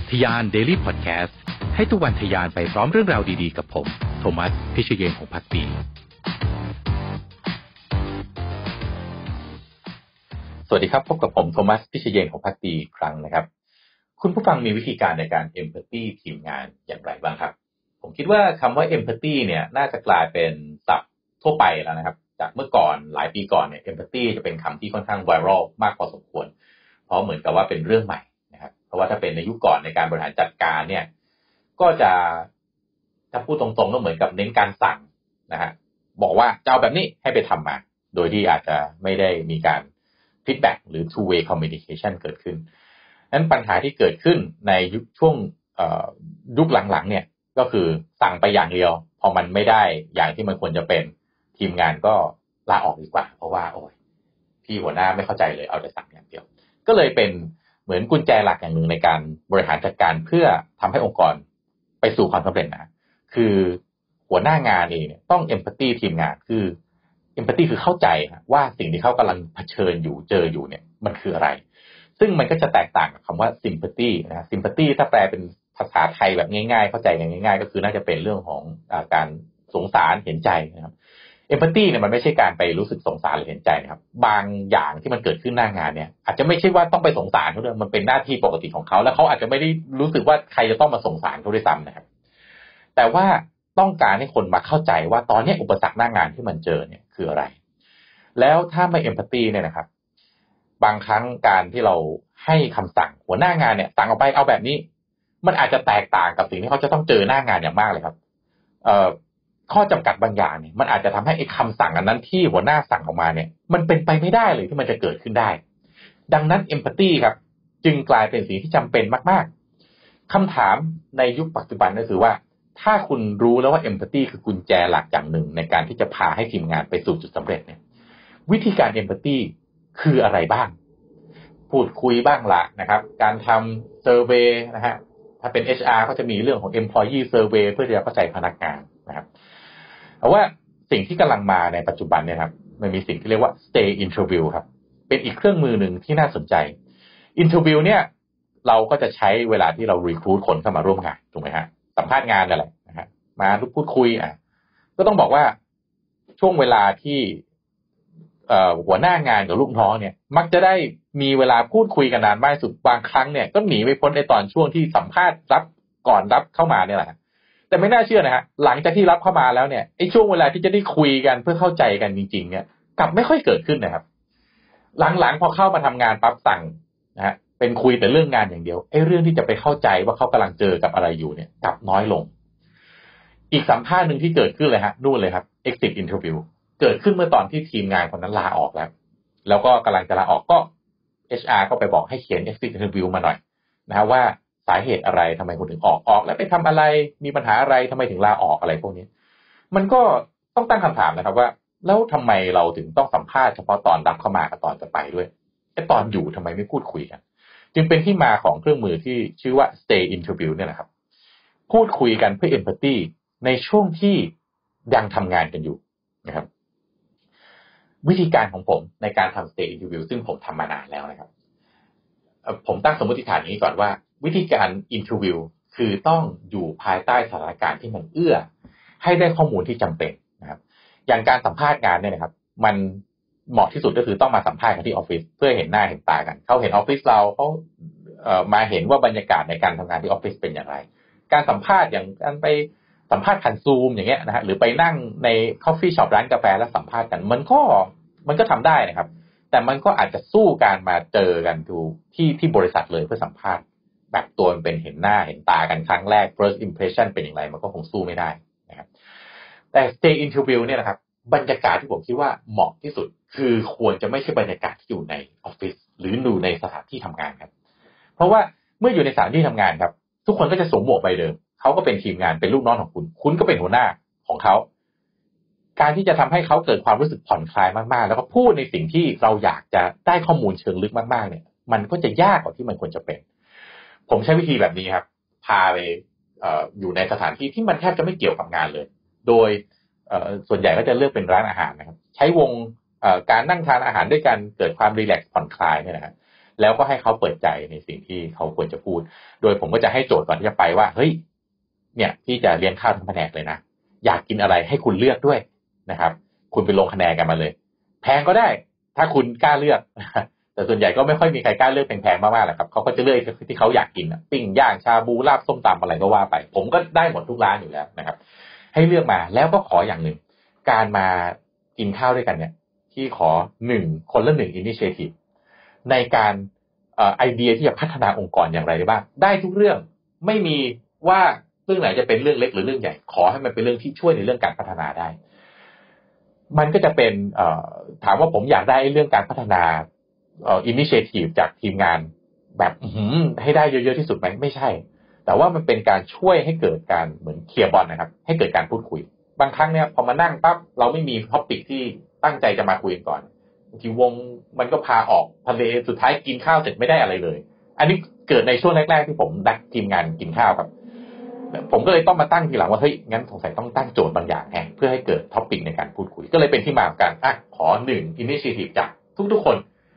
ทยาน Daily Podcast ให้ทุกวันทยานไปพร้อมเรื่องราวดีๆกับผมโทมัสพิชเยนของภักดีสวัสดีครับพบกับผมโทมัสพิชเยนของภักดีอีกครั้งนะครับคุณผู้ฟังมีวิธีการในการ empathy ทีมงานอย่างไรบ้างครับผมคิดว่าคำว่า empathy เนี่ยน่าจะกลายเป็นศัพท์ทั่วไปแล้วนะครับจากเมื่อก่อนหลายปีก่อนเนี่ย empathy จะเป็นคำที่ค่อนข้างไวรัลมากพอสมควรเพราะเหมือนกับว่าเป็นเรื่องใหม่นะครับเพราะว่าถ้าเป็นในยุคก่อนในการบริหารจัดการเนี่ยก็จะถ้าพูดตรงๆก็เหมือนกับเน้นการสั่งนะฮะบอกว่าจะเอาแบบนี้ให้ไปทำมาโดยที่อาจจะไม่ได้มีการfeedback หรือ two way communication เกิดขึ้นนั้นปัญหาที่เกิดขึ้นในช่วงยุคหลังๆเนี่ยก็คือสั่งไปอย่างเดียวพอมันไม่ได้อย่างที่มันควรจะเป็นทีมงานก็ลาออกดีกว่าเพราะว่าโอ้ยพี่หัวหน้าไม่เข้าใจเลยเอาแต่สั่งอย่างเดียวก็เลยเป็นเหมือนกุญแจหลักอย่างหนึ่งในการบริหารจัดการเพื่อทำให้องค์กรไปสู่ความสำเร็จนะคือหัวหน้างานเองต้อง empathy ทีมงานคือempathy คือเข้าใจว่าสิ่งที่เขากำลังเผชิญอยู่เจออยู่เนี่ยมันคืออะไรซึ่งมันก็จะแตกต่างกับคำว่า sympathy นะ sympathy ถ้าแปลเป็นภาษาไทยแบบง่ายๆเข้าใจกันง่ายๆก็คือน่าจะเป็นเรื่องของการสงสารเห็นใจนะครับ empathy เนี่ยมันไม่ใช่การไปรู้สึกสงสารหรือเห็นใจนะครับบางอย่างที่มันเกิดขึ้นหน้างานเนี่ยอาจจะไม่ใช่ว่าต้องไปสงสารเขาด้วยมันเป็นหน้าที่ปกติของเขาแล้วเขาอาจจะไม่ได้รู้สึกว่าใครจะต้องมาสงสารเขาด้วยซ้ำนะครับแต่ว่าต้องการให้คนมาเข้าใจว่าตอนนี้อุปสรรคหน้างานที่มันเจอเนี่ยคืออะไรแล้วถ้าไม่ empathy เนี่ยนะครับบางครั้งการที่เราให้คำสั่งหัวหน้างานเนี่ยสั่งออกไปเอาแบบนี้มันอาจจะแตกต่างกับสิ่งที่เขาจะต้องเจอหน้างานอย่างมากเลยครับข้อจำกัดบางอย่างเนี่ยมันอาจจะทำให้ไอ้คำสั่งอันนั้นที่หัวหน้าสั่งออกมาเนี่ยมันเป็นไปไม่ได้เลยที่มันจะเกิดขึ้นได้ดังนั้น empathy ครับจึงกลายเป็นสิ่งที่จำเป็นมากๆคำถามในยุคปัจจุบันก็คือว่าถ้าคุณรู้แล้วว่า empathy คือกุญแจหลักอย่างหนึ่งในการที่จะพาให้ทีมงานไปสู่จุดสำเร็จเนี่ยวิธีการ empathy คืออะไรบ้างพูดคุยบ้างละนะครับการทำ survey นะฮะถ้าเป็น HR ก็จะมีเรื่องของ employee survey เพื่อที่จะเข้าใจพนักงานนะครับแต่ว่าสิ่งที่กำลังมาในปัจจุบันเนี่ยครับมันมีสิ่งที่เรียกว่า stay interview ครับเป็นอีกเครื่องมือหนึ่งที่น่าสนใจ interview เนี่ยเราก็จะใช้เวลาที่เรา recruit คนเข้ามาร่วมงานถูกไหมฮะสัมภาษณ์งานนั่นแหละนะฮะมาพูดคุยก็ต้องบอกว่าช่วงเวลาที่หัวหน้างานกับลูกน้องเนี่ยมักจะได้มีเวลาพูดคุยกันนานมากสุดบางครั้งเนี่ยก็หนีไม่พ้นในตอนช่วงที่สัมภาษณ์รับก่อนรับเข้ามาเนี่ยแหละแต่ไม่น่าเชื่อนะฮะหลังจากที่รับเข้ามาแล้วเนี่ยไอ้ช่วงเวลาที่จะได้คุยกันเพื่อเข้าใจกันจริงๆเนี่ยกลับไม่ค่อยเกิดขึ้นนะครับหลังๆพอเข้ามาทำงานปั๊บสั่งนะฮะเป็นคุยแต่เรื่องงานอย่างเดียวไอ้เรื่องที่จะไปเข้าใจว่าเขากำลังเจอกับอะไรอยู่เนี่ยกลับน้อยลงอีกสัมภาษณ์นึงที่เกิดขึ้นเลยฮะนู่นเลยครับ exit interview เกิดขึ้นเมื่อตอนที่ทีมงานคนนั้นลาออกแล้วก็กำลังจะลาออกก็ HR ก็ไปบอกให้เขียน exit interview มาหน่อยนะฮะว่าสาเหตุอะไรทำไมคุณถึงออกแล้วไปทำอะไรมีปัญหาอะไรทำไมถึงลาออกอะไรพวกนี้มันก็ต้องตั้งคำถามนะครับว่าแล้วทำไมเราถึงต้องสัมภาษณ์เฉพาะตอนรับเข้ามากับตอนจะไปด้วยแต่ตอนอยู่ทำไมไม่พูดคุยกันจึงเป็นที่มาของเครื่องมือที่ชื่อว่า stay interview เนี่ยนะครับพูดคุยกันเพื่อ empathy ในช่วงที่ยังทำงานกันอยู่นะครับวิธีการของผมในการทำ stay interview ซึ่งผมทำมานานแล้วนะครับผมตั้งสมมติฐานนี้ก่อนว่าวิธีการ interview คือต้องอยู่ภายใต้สถานการณ์ที่มันเอื้อให้ได้ข้อมูลที่จำเป็นนะครับอย่างการสัมภาษณ์งานเนี่ยนะครับมันเหมาะที่สุดก็คือต้องมาสัมภาษณ์กันที่ออฟฟิศเพื่อเห็นหน้าเห็นตากันเขาเห็นออฟฟิศเราเขามาเห็นว่าบรรยากาศในการทำงานที่ออฟฟิศเป็นอย่างไรการสัมภาษณ์อย่างการไปสัมภาษณ์ผ่านซูมอย่างเงี้ยนะฮะหรือไปนั่งในคอฟฟี่ช็อปร้านกาแฟแล้วสัมภาษณ์กันมันก็ทำได้นะครับแต่มันก็อาจจะสู้การมาเจอกันดูที่บริษัทเลยเพื่อสัมภาษณ์แบบตัวเป็นเห็นหน้าเห็นตากันครั้งแรก first impression เป็นอย่างไรมันก็คงสู้ไม่ได้นะครับแต่ stay interview เนี่ยนะครับบรรยากาศที่ผมคิดว่าเหมาะที่สุดคือควรจะไม่ใช่บรรยากาศที่อยู่ในออฟฟิศหรืออยู่ในสถานที่ทำงานครับเพราะว่าเมื่ออยู่ในสถานที่ทำงานครับทุกคนก็จะสวมหมวกใบเดิมเขาก็เป็นทีมงานเป็นลูกน้องของคุณก็เป็นหัวหน้าของเขาการที่จะทำให้เขาเกิดความรู้สึกผ่อนคลายมากๆแล้วก็พูดในสิ่งที่เราอยากจะได้ข้อมูลเชิงลึกมากๆเนี่ยมันก็จะยากกว่าที่มันควรจะเป็นผมใช้วิธีแบบนี้ครับพาไปอยู่ในสถานที่ที่มันแทบจะไม่เกี่ยวกับงานเลยโดยส่วนใหญ่ก็จะเลือกเป็นร้านอาหารนะครับใช้วงการนั่งทานอาหารด้วยกันเกิดความรีแลกซ์ผ่อนคลายเนี่ยนะครับแล้วก็ให้เขาเปิดใจในสิ่งที่เขาควรจะพูดโดยผมก็จะให้โจทย์ก่อนที่จะไปว่าเฮ้ยเนี่ยพี่จะเลี้ยงข้าวทั้งแผนกเลยนะอยากกินอะไรให้คุณเลือกด้วยนะครับคุณไปลงคะแนนกันมาเลยแพงก็ได้ถ้าคุณกล้าเลือกแต่ส่วนใหญ่ก็ไม่ค่อยมีใครกล้าเลือกแพงๆมากๆหรอกครับเขาก็จะเลือกที่เขาอยากกินปิ้งย่างชาบูลาบส้มตำอะไรก็ว่าไปผมก็ได้หมดทุกร้านอยู่แล้วนะครับให้เลือกมาแล้วก็ขออย่างหนึ่งการมากินข้าวด้วยกันเนี่ยที่ขอคนละ1 initiative ในการไอเดียที่จะพัฒนาองค์กรอย่างไรได้บ้างได้ทุกเรื่องไม่มีว่าเรื่องไหนจะเป็นเรื่องเล็กหรือเรื่องใหญ่ขอให้มันเป็นเรื่องที่ช่วยในเรื่องการพัฒนาได้มันก็จะเป็นถามว่าผมอยากได้เรื่องการพัฒนาinitiative จากทีมงานแบบให้ได้เยอะๆที่สุดไหมไม่ใช่แต่ว่ามันเป็นการช่วยให้เกิดการเหมือนเคลียร์บอลนะครับให้เกิดการพูดคุยบางครั้งเนี่ยพอมานั่งปั๊บเราไม่มีท็อปิกที่ตั้งใจจะมาคุยกันก่อนบางทีวงมันก็พาออกทะเลสุดท้ายกินข้าวเสร็จไม่ได้อะไรเลยอันนี้เกิดในช่วงแรกๆที่ผมดักทีมงานกินข้าวครับผมก็เลยต้องมาตั้งทีหลังว่าเฮ้ยงั้นสงสัยต้องตั้งโจทย์บางอย่างเพื่อให้เกิดท็อปิกในการพูดคุยก็เลยเป็นที่มาของการขอ1 initiative จากทุกๆคน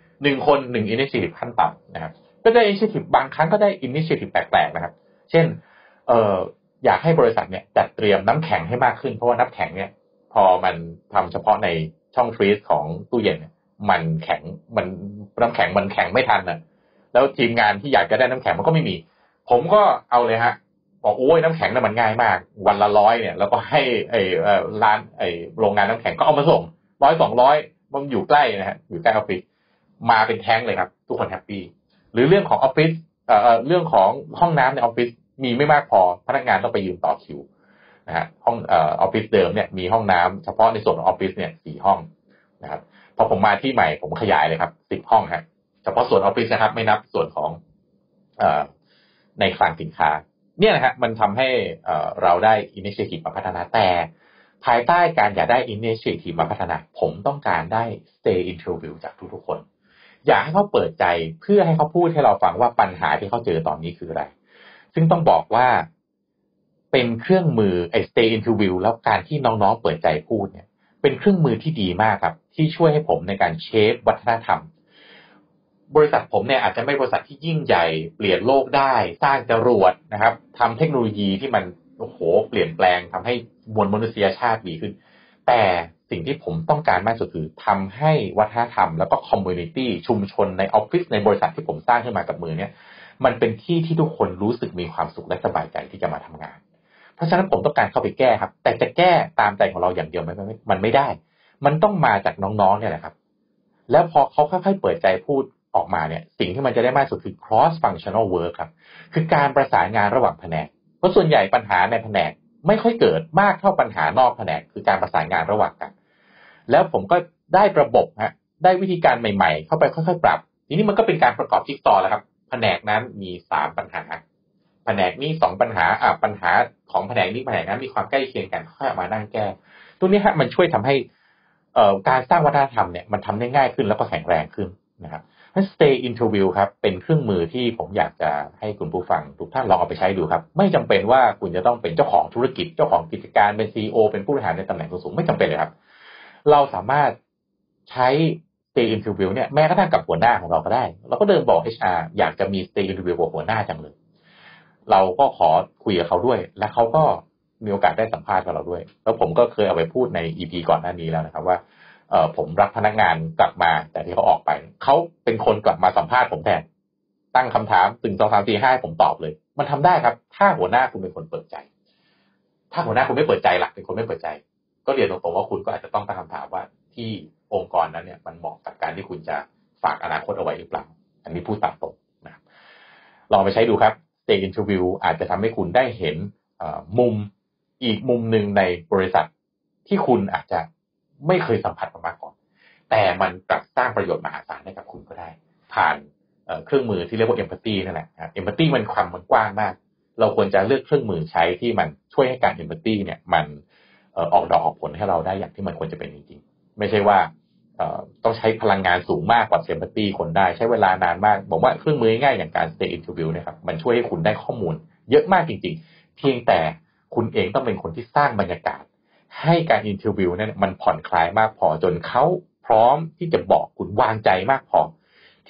1 คน1 initiative ขั้นต่ำนะครับก็ได้ initiative บางครั้งก็ได้ initiative แปลกๆนะครับเช่นอยากให้บริษัทเนี่ยจัดเตรียมน้ำแข็งให้มากขึ้นเพราะว่าน้ำแข็งเนี่ยพอมันทำเฉพาะในช่องฟรีซของตู้เย็นเนี่ยมันแข็งน้ำแข็งมันแข็งไม่ทันน่ะแล้วทีมงานที่อยากจะได้น้ำแข็งมันก็ไม่มีผมก็เอาเลยฮะบอกโอ้ยน้ำแข็งน่ะมันง่ายมากวันละ100เนี่ยแล้วก็ให้ร้านโรงงานน้ำแข็งก็เอามาส่ง100-200มันอยู่ใกล้นะฮะอยู่ใกล้ออฟฟิศมาเป็นแท้งเลยครับทุกคนแฮปปี้หรือเรื่องของออฟฟิศเรื่องของห้องน้ำในออฟฟิศมีไม่มากพอพนักงานต้องไปยืนต่อคิวนะฮะห้องออฟฟิศเดิมเนี่ยมีห้องน้ำเฉพาะในส่วนของออฟฟิศเนี่ย4 ห้องนะครับพอผมมาที่ใหม่ผมขยายเลยครับ10 ห้องครับเฉพาะส่วนออฟฟิศนะครับไม่นับส่วนของในคลังสินค้าเนี่ยนะฮะมันทำให้เราได้ initiative มาพัฒนาแต่ภายใต้การอยากได้ initiative มาพัฒนาผมต้องการได้ stay interview จากทุกๆคนอยากให้เขาเปิดใจเพื่อให้เขาพูดให้เราฟังว่าปัญหาที่เขาเจอตอนนี้คืออะไรซึ่งต้องบอกว่าเป็นเครื่องมือstay interview แล้วการที่น้องๆเปิดใจพูดเนี่ยเป็นเครื่องมือที่ดีมากครับที่ช่วยให้ผมในการเชฟวัฒนธรรมบริษัทผมเนี่ยอาจจะไม่บริษัทที่ยิ่งใหญ่เปลี่ยนโลกได้สร้างจรวดนะครับทำเทคโนโลยีที่มันโอ้โหเปลี่ยนแปลงทำให้มวลมนุษยชาติดีขึ้นแต่สิ่งที่ผมต้องการมากสุดคือทำให้วัฒนธรรมแล้วก็คอมมูนิตี้ชุมชนในออฟฟิศในบริษัทที่ผมสร้างขึ้นมากับมือเนี่ยมันเป็นที่ที่ทุกคนรู้สึกมีความสุขและสบายใจที่จะมาทำงานเพราะฉะนั้นผมต้องการเข้าไปแก้ครับแต่จะแก้ตามใจของเราอย่างเดียวมันไม่ได้มันต้องมาจากน้องๆเนี่ยแหละครับแล้วพอเขาค่อยๆเปิดใจพูดออกมาเนี่ยสิ่งที่มันจะได้มากสุดคือ cross functional work ครับคือการประสานงานระหว่างแผนกเพราะส่วนใหญ่ปัญหาในแผนกไม่ค่อยเกิดมากเท่าปัญหานอกแผนกคือการประสานงานระหว่างกันแล้วผมก็ได้ระบบได้วิธีการใหม่ๆเข้าไปค่อยๆปรับทีนี้มันก็เป็นการประกอบจิ๊กซอว์แล้วครับแผนกนั้นมี3 ปัญหาแผนกนี้2 ปัญหาปัญหาของแผนกนี้แผนกนั้นมีความใกล้เคียงกันค่อยเอามานั่งแก้ตัวนี้มันช่วยทำให้การสร้างวัฒนธรรมเนี่ยมันทำได้ง่ายขึ้นแล้วก็แข็งแรงขึ้นนะครับStay Interview ครับเป็นเครื่องมือที่ผมอยากจะให้คุณผู้ฟังทุกท่านลองเอาไปใช้ดูครับไม่จำเป็นว่าคุณจะต้องเป็นเจ้าของธุรกิจเจ้าของกิจการเป็น CEO เป็นผู้บริหารในตำแหน่งสูงๆไม่จำเป็นเลยครับเราสามารถใช้ Stay Interview เนี่ยแม้กระทั่งกับหัวหน้าของเราก็ได้เราก็เดินบอก HR อยากจะมี Stay Interview กับหัวหน้าจังเลยเราก็ขอคุยกับเขาด้วยและเขาก็มีโอกาสได้สัมภาษณ์กับเราด้วยแล้วผมก็เคยเอาไปพูดใน EP ก่อนหน้านี้แล้วนะครับว่าผมรับพนักงานกลับมาแต่ที่เขาออกไปเขาเป็นคนกลับมาสัมภาษณ์ผมแทนตั้งคำถาม1 2 3 4 5ผมตอบเลยมันทำได้ครับถ้าหัวหน้าคุณเป็นคนเปิดใจถ้าหัวหน้าคุณไม่เปิดใจล่ะเป็นคนไม่เปิดใจก็เรียนตรงๆว่าคุณก็อาจจะต้องตั้งคำถามว่าที่องค์กรนั้นเนี่ยมันเหมาะกับการที่คุณจะฝากอนาคตเอาไว้หรือเปล่าอันนี้พูดตามตรงนะครับลองไปใช้ดูครับ Stay Interview อาจจะทำให้คุณได้เห็นมุมอีกมุมหนึ่งในบริษัทที่คุณอาจจะไม่เคยสัมผัสมาก่อนแต่มันกลับสร้างประโยชน์มหาศาลให้กับคุณก็ได้ผ่านเครื่องมือที่เรียกว่า empathy นั่นแหละ empathy มันความมันกว้างมากเราควรจะเลือกเครื่องมือใช้ที่มันช่วยให้การ empathy เนี่ยมันออกดอกออกผลให้เราได้อย่างที่มันควรจะเป็นจริงๆไม่ใช่ว่าต้องใช้พลังงานสูงมากกว่า empathy คนได้ใช้เวลานานมากบอกว่าเครื่องมือง่ายๆอย่างการ stay interview นะครับมันช่วยให้คุณได้ข้อมูลเยอะมากจริงๆเพียงแต่คุณเองต้องเป็นคนที่สร้างบรรยากาศให้การอินเทอร์วิวเนี่ยมันผ่อนคลายมากพอจนเขาพร้อมที่จะบอกคุณวางใจมากพอ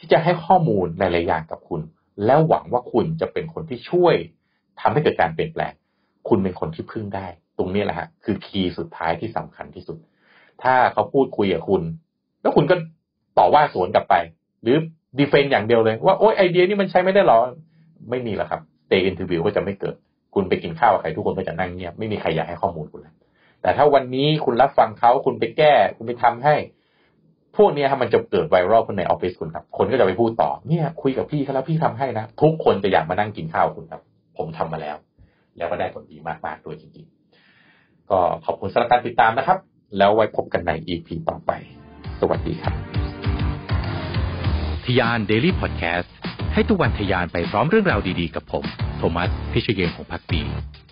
ที่จะให้ข้อมูลหลายๆอย่างกับคุณแล้วหวังว่าคุณจะเป็นคนที่ช่วยทำให้เกิดการเปลี่ยนแปลงคุณเป็นคนที่พึ่งได้ตรงนี้แหละฮะคือคีย์สุดท้ายที่สำคัญที่สุดถ้าเขาพูดคุยกับคุณแล้วคุณก็ต่อว่าสวนกลับไปหรือดีเฟนต์อย่างเดียวเลยว่าโอ๊ยไอเดียนี้มันใช้ไม่ได้หรอไม่มีแล้วครับ stay interview ก็จะไม่เกิดคุณไปกินข้าวกับใครทุกคนก็จะนั่งเงียบไม่มีใครอยากให้ข้อมูลคุณแล้วแต่ถ้าวันนี้คุณรับฟังเขาคุณไปแก้คุณไปทำให้พวกนี้มันจะเกิดไวรัลขึ้นในออฟฟิศคุณครับคนก็จะไปพูดต่อเนี่ยคุยกับพี่เขาแล้วพี่ทำให้นะทุกคนจะอยากมานั่งกินข้าวคุณครับผมทำมาแล้วก็ได้ผลดีมากๆด้วยจริงๆก็ขอบคุณสำหรับการติดตามนะครับแล้วไว้พบกันใน EP ต่อไปสวัสดีครับทยาน Daily Podcast ให้ทุกวันทยานไปพร้อมเรื่องราวดีๆกับผมโทมัสพิชเยนของภักดี